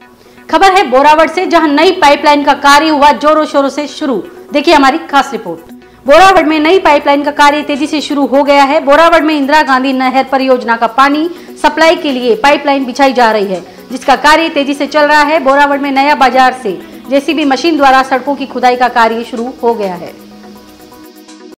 खबर है बोरावड़ से, जहां नई पाइपलाइन का कार्य हुआ जोरों शोरों से शुरू। देखिए हमारी खास रिपोर्ट। बोरावड़ में नई पाइपलाइन का कार्य तेजी से शुरू हो गया है। बोरावड़ में इंदिरा गांधी नहर परियोजना का पानी सप्लाई के लिए पाइपलाइन बिछाई जा रही है, जिसका कार्य तेजी से चल रहा है। बोरावड़ में नया बाजार से जेसीबी मशीन द्वारा सड़कों की खुदाई का कार्य शुरू हो गया है।